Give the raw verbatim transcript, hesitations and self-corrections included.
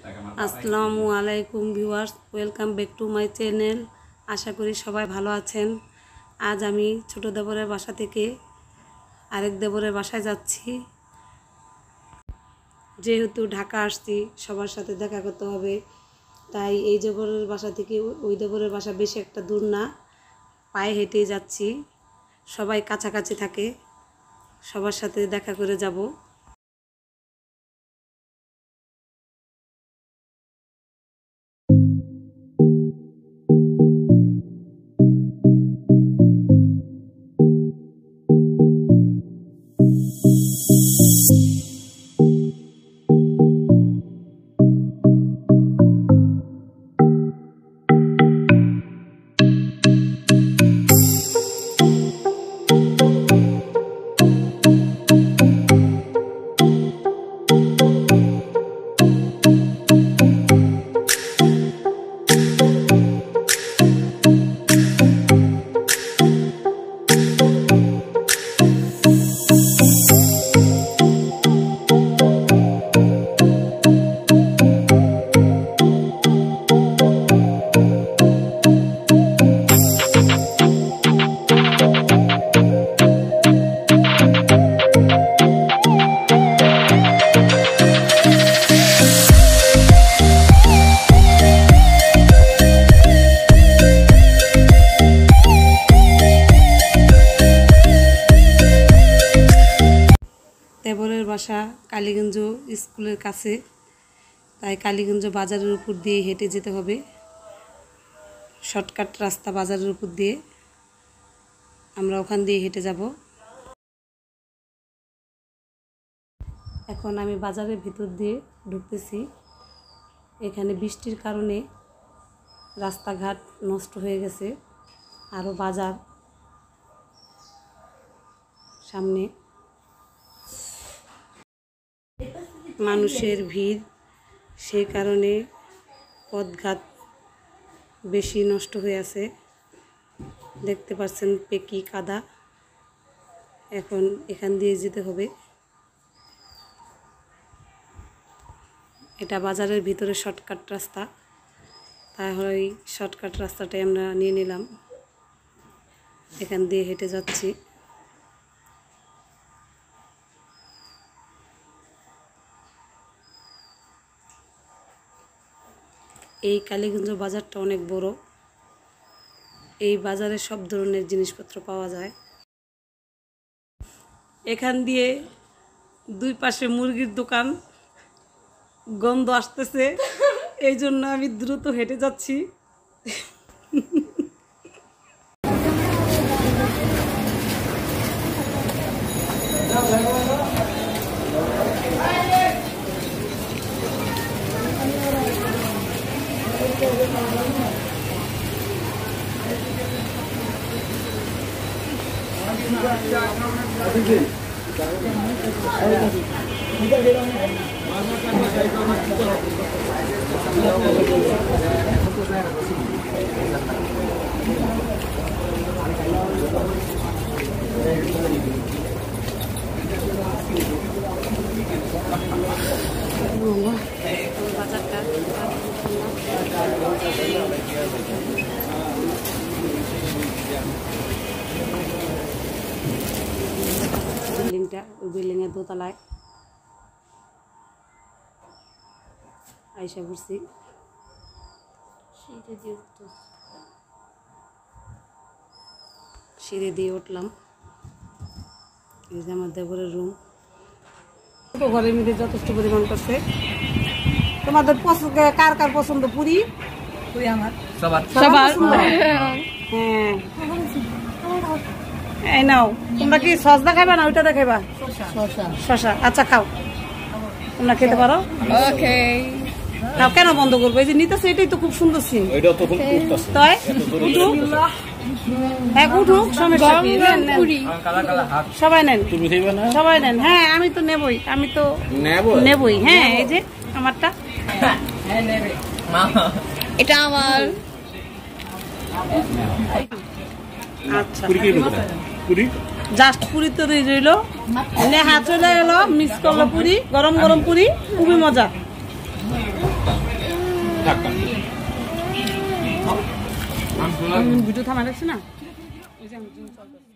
আসসালামু আলাইকুম viewers, welcome back to my channel. আশা করি সবাই ভালো আছেন। আজ আমি ছোট দেবরের বাসা থেকে আরেক দেবরের বাসায় যাচ্ছি। যেহেতু ঢাকা আসছি, সবার সাথে দেখা করতে হবে, তাই এই দেবরের বাসা থেকে ওই দেবরের বাসা বেশি একটা দূর না, পায়ে হেঁটেই যাচ্ছি। সবাই কাছাকাছি থাকে, সবার সাথে দেখা করে যাব। দেবরের বাসা কালীগঞ্জ স্কুলের কাছে, তাই কালীগঞ্জ বাজারের উপর দিয়ে হেঁটে যেতে হবে। শর্টকাট রাস্তা বাজারের উপর দিয়ে, আমরা ওখান দিয়ে হেঁটে যাব। এখন আমি বাজারের ভিতর দিয়ে ঢুকতেছি। এখানে বৃষ্টির কারণে রাস্তাঘাট নষ্ট হয়ে গেছে, আরও বাজার সামনে, মানুষের ভিড়, সেই কারণে পথঘাট বেশি নষ্ট হয়ে আছে। দেখতে পাচ্ছেন পেকি কাদা। এখন এখান দিয়ে যেতে হবে। এটা বাজারের ভিতরে শর্টকাট রাস্তা, তাহলে ওই শর্টকাট রাস্তাটাই আমরা নিয়ে নিলাম। এখান দিয়ে হেঁটে যাচ্ছি। এই কালীগঞ্জ বাজারটা অনেক বড়। এই বাজারে সব ধরনের জিনিসপত্র পাওয়া যায়। এখান দিয়ে দুই পাশে মুরগির দোকান, গন্ধ আসতেছে, এই জন্য আমি দ্রুত হেঁটে যাচ্ছি। বিল্ডিংটা, ওই বিল্ডিংয়ের দোতলায় আইসা পড়ছি। সিঁড়ি দিয়ে উঠলাম। এই যে আমার দেবরের রুম। ঘরের মধ্যে যথেষ্ট পরিমাণ করছে। তোমাদের পছন্দ, কার কার পছন্দ পুরি? পুরি আমার সবার সবার। হ্যাঁ, এই নাও। তোমরা কি সস দেখাইবা না ওইটা দেখাইবা? শসা। আচ্ছা খাও, তোমরা খেতে পারো। ওকে, খাও। কেন বন্ধ করবো? এই যে নিতেছে, এটাই তো খুব সুন্দর সিন। তাই হ্যাঁ, উঠুক, সমস্যা কি? সবাই নেন, সবাই নেন। হ্যাঁ, আমি তো নেবই, আমি তো নেবই। হ্যাঁ, এই যে আমারটা, এটা আমার। আচ্ছা, জাস্ট পুরি তো রইল, নেহা চলে গেল, মিস করলো পুরি, গরম গরম পুরি, খুবই মজা। ভিডিও থামাই রাখছি না ওই যে